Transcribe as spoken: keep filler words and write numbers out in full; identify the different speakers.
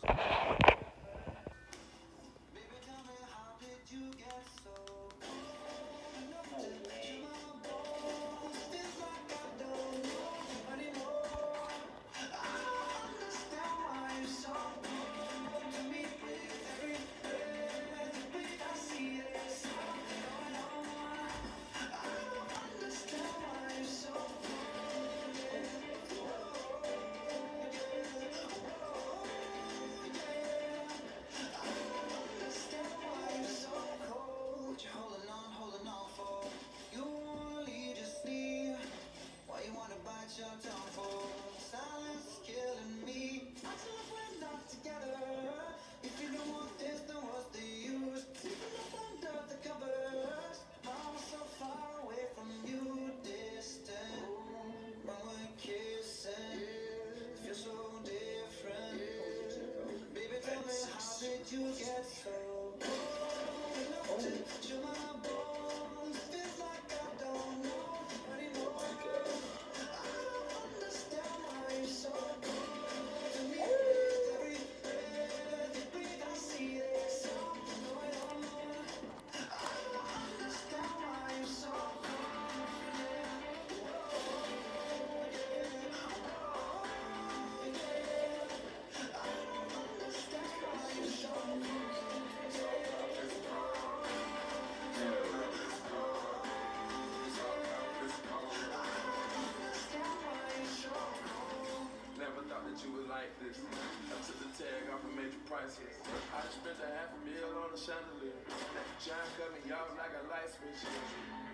Speaker 1: I took the tag off and made you priceless. I just spent a half a meal on a chandelier. John cut me off like a light switch.